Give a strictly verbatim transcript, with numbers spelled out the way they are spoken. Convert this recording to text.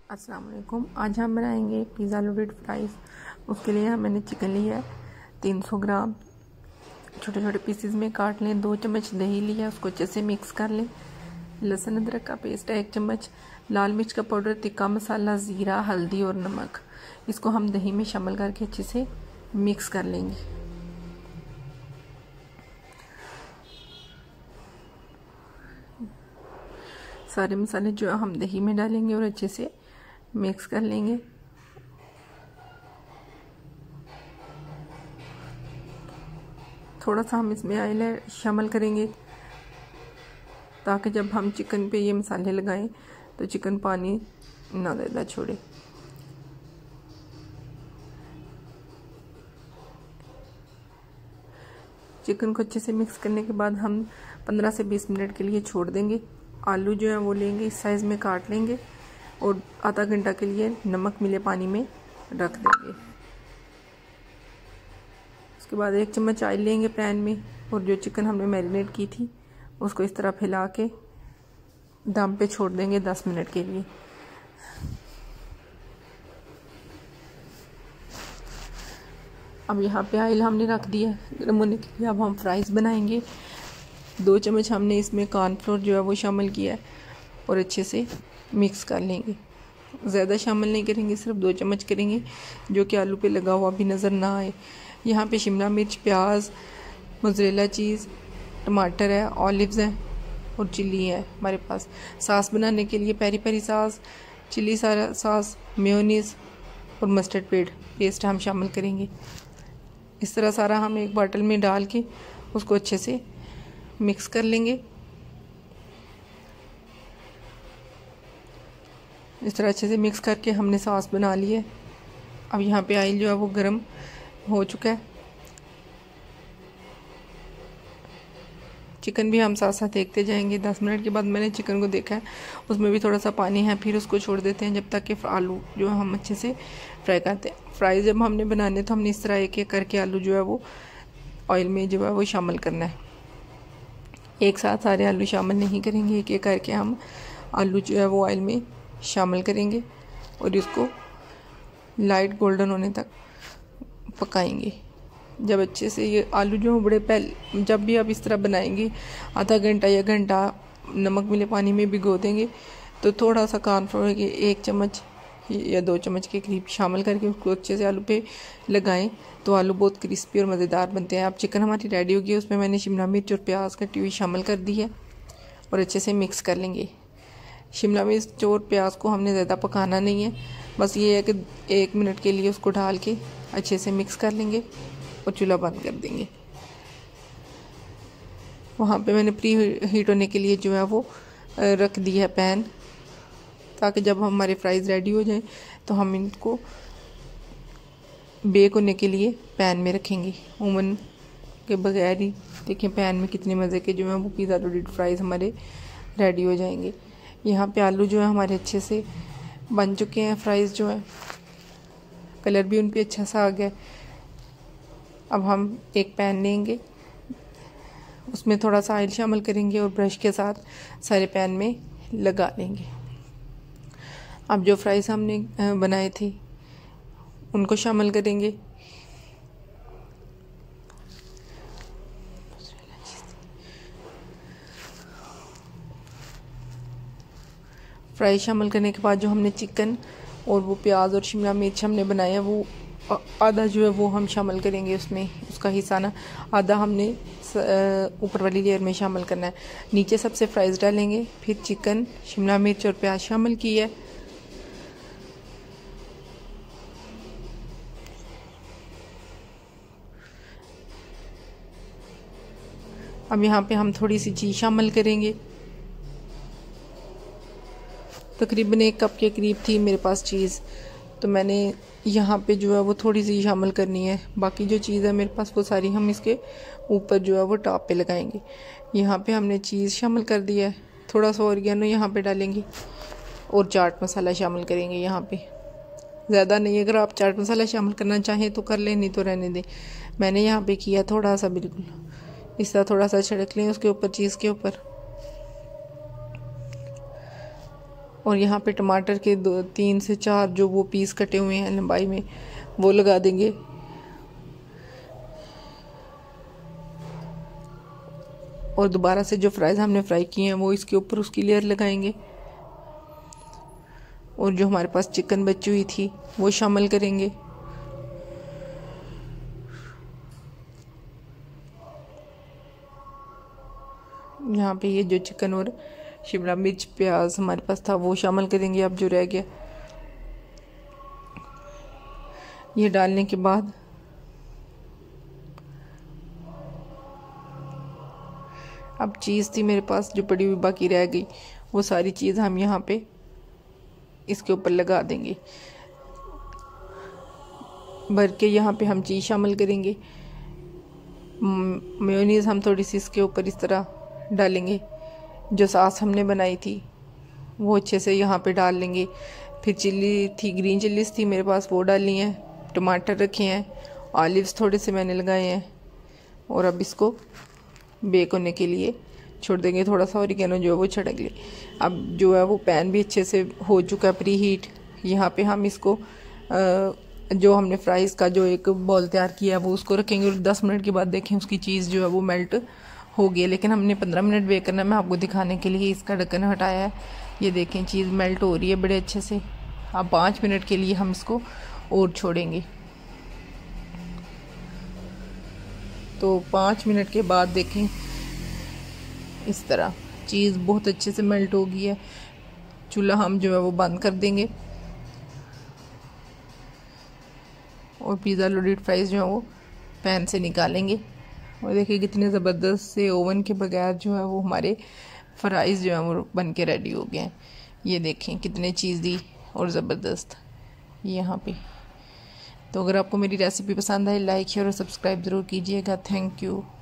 अस्सलाम वालेकुम। आज हम बनाएंगे पिज़्ज़ा लोडेड फ्राइज़। उसके लिए मैंने चिकन लिया है तीन सौ ग्राम, छोटे छोटे पीसेस में काट लें। दो चम्मच दही लिया, उसको अच्छे से मिक्स कर लें। लहसुन अदरक का पेस्ट है एक चम्मच, लाल मिर्च का पाउडर, तिक्का मसाला, ज़ीरा, हल्दी और नमक। इसको हम दही में शामिल करके अच्छे से मिक्स कर लेंगे। सारे मसाले जो हम दही में डालेंगे और अच्छे से मिक्स कर लेंगे। थोड़ा सा हम इसमें ऑयल शामिल करेंगे ताकि जब हम चिकन पे ये मसाले लगाएं तो चिकन पानी ना ज़्यादा छोड़े। चिकन को अच्छे से मिक्स करने के बाद हम पंद्रह से बीस मिनट के लिए छोड़ देंगे। आलू जो है वो लेंगे, इस साइज़ में काट लेंगे और आधा घंटा के लिए नमक मिले पानी में रख देंगे। उसके बाद एक चम्मच ऑयल लेंगे पैन में और जो चिकन हमने मैरिनेट की थी उसको इस तरह फैला के दम पे छोड़ देंगे दस मिनट के लिए। अब यहाँ पे ऑयल हमने रख दिया गर्म होने के लिए। अब हम फ्राइज़ बनाएंगे। दो चम्मच हमने इसमें कॉर्नफ्लोर जो है वो शामिल किया है और अच्छे से मिक्स कर लेंगे। ज़्यादा शामिल नहीं करेंगे, सिर्फ दो चम्मच करेंगे जो कि आलू पे लगा हुआ भी नज़र ना आए। यहाँ पे शिमला मिर्च, प्याज, मोज़रेला चीज़, टमाटर है, ऑलिव्स हैं और चिल्ली है हमारे पास। सॉस बनाने के लिए पेरी पेरी सॉस, चिल्ली सारा सॉस, मेयोनीज़ और मस्टर्ड पेड पेस्ट हम शामिल करेंगे। इस तरह सारा हम एक बॉटल में डाल के उसको अच्छे से मिक्स कर लेंगे। इस तरह अच्छे से मिक्स करके हमने सॉस बना ली है। अब यहाँ पे ऑयल जो है वो गर्म हो चुका है। चिकन भी हम साथ साथ देखते जाएंगे। दस मिनट के बाद मैंने चिकन को देखा है, उसमें भी थोड़ा सा पानी है, फिर उसको छोड़ देते हैं जब तक कि आलू जो हम अच्छे से फ्राई करते हैं। फ्राई जब हमने बनाने तो हमने इस तरह एक एक करके आलू जो है वो ऑयल में जो है वो शामिल करना है। एक साथ सारे आलू शामिल नहीं करेंगे, एक एक करके हम आलू जो है वो ऑयल में शामिल करेंगे और इसको लाइट गोल्डन होने तक पकाएंगे। जब अच्छे से ये आलू जो बड़े पहले जब भी आप इस तरह बनाएंगे आधा घंटा या घंटा नमक मिले पानी में भिगो देंगे तो थोड़ा सा कॉर्नफ्लोर के एक चम्मच या दो चम्मच के करीब शामिल करके उसको अच्छे से आलू पे लगाएं तो आलू बहुत क्रिस्पी और मज़ेदार बनते हैं। अब चिकन हमारी रेडी होगी, उसमें मैंने शिमला मिर्च और प्याज कटी हुई शामिल कर दी है और अच्छे से मिक्स कर लेंगे। शिमला मिर्च और प्याज को हमने ज़्यादा पकाना नहीं है, बस ये है कि एक मिनट के लिए उसको डाल के अच्छे से मिक्स कर लेंगे और चूल्हा बंद कर देंगे। वहाँ पे मैंने प्री हीट होने के लिए जो है वो रख दिया है पैन, ताकि जब हमारे फ्राइज़ रेडी हो जाएं तो हम इनको बेक होने के लिए पैन में रखेंगे। ओवन के बगैर ही देखें पैन में कितने मज़े के जो है वो पिज़्ज़ा लोडेड फ्राइज़ हमारे रेडी हो जाएंगे। यहाँ पे आलू जो है हमारे अच्छे से बन चुके हैं। फ्राइज़ जो है कलर भी उन पे अच्छा सा आ गया। अब हम एक पैन लेंगे, उसमें थोड़ा सा ऑयल शामिल करेंगे और ब्रश के साथ सारे पैन में लगा लेंगे। अब जो फ्राइज़ हमने बनाए थे उनको शामिल करेंगे। फ्राई शामिल करने के बाद जो हमने चिकन और वो प्याज और शिमला मिर्च हमने बनाया है वो आधा जो है वो हम शामिल करेंगे उसमें, उसका हिस्सा ना आधा हमने ऊपर वाली लेयर में शामिल करना है। नीचे सबसे फ्राइज़ डालेंगे, फिर चिकन, शिमला मिर्च और प्याज शामिल किया है। अब यहाँ पे हम थोड़ी सी चीज़ शामिल करेंगे। तकरीबन एक कप के करीब थी मेरे पास चीज़, तो मैंने यहाँ पे जो है वो थोड़ी सी शामिल करनी है। बाकी जो चीज़ है मेरे पास वो सारी हम इसके ऊपर जो है वो टॉप पे लगाएंगे। यहाँ पे हमने चीज़ शामिल कर दिया है। थोड़ा सा ऑरिगेनो यहाँ पे डालेंगे और चाट मसाला शामिल करेंगे। यहाँ पे ज़्यादा नहीं, अगर आप चाट मसाला शामिल करना चाहें तो कर लें, नहीं तो रहने दें। मैंने यहाँ पे किया थोड़ा सा, बिल्कुल इस तरह थोड़ा सा छिड़क लें उसके ऊपर, चीज़ के ऊपर। और यहाँ पे टमाटर के दो तीन से चार जो वो पीस कटे हुए हैं लंबाई में वो लगा देंगे। और दोबारा से जो फ्राइज़ हमने फ्राई किए हैं वो इसके ऊपर उसकी लेयर लगाएंगे। और जो हमारे पास चिकन बची हुई थी वो शामिल करेंगे। यहाँ पे ये जो चिकन और शिमला मिर्च प्याज हमारे पास था वो शामिल करेंगे। अब जो रह गया ये डालने के बाद अब चीज़ थी मेरे पास जो पड़ी हुई बाकी रह गई, वो सारी चीज़ हम यहाँ पे इसके ऊपर लगा देंगे। भर के यहाँ पे हम चीज़ शामिल करेंगे। मेयोनीज़ हम थोड़ी सी इसके ऊपर इस तरह डालेंगे। जो सॉस हमने बनाई थी वो अच्छे से यहाँ पे डाल लेंगे। फिर चिल्ली थी, ग्रीन चिल्लीज थी मेरे पास, वो डाली हैं। टमाटर रखे हैं, ऑलिव्स थोड़े से मैंने लगाए हैं। और अब इसको बेक होने के लिए छोड़ देंगे। थोड़ा सा ऑरिगेनो जो है वो छिड़क ले। अब जो है वो पैन भी अच्छे से हो चुका है प्री हीट। यहाँ पे हम इसको आ, जो हमने फ्राइज़ का जो एक बॉल तैयार किया है वो उसको रखेंगे। और दस मिनट के बाद देखें उसकी चीज़ जो है वो मेल्ट हो गई है। लेकिन हमने पंद्रह मिनट बेक करना है, मैं आपको दिखाने के लिए इसका ढक्कन हटाया है। ये देखें चीज़ मेल्ट हो रही है बड़े अच्छे से। अब पाँच मिनट के लिए हम इसको और छोड़ेंगे। तो पाँच मिनट के बाद देखें इस तरह चीज़ बहुत अच्छे से मेल्ट हो गई है। चूल्हा हम जो है वो बंद कर देंगे और पिज़्ज़ा लोडेड फ्राइज़ जो है वो पैन से निकालेंगे। और देखिए कितने ज़बरदस्त से ओवन के बगैर जो है वो हमारे फ्राइज़ जो है वो बन के रेडी हो गए हैं। ये देखें कितने चीज़ी और ज़बरदस्त यहाँ पे। तो अगर आपको मेरी रेसिपी पसंद आए लाइक शेयर और सब्सक्राइब ज़रूर कीजिएगा। Thank you.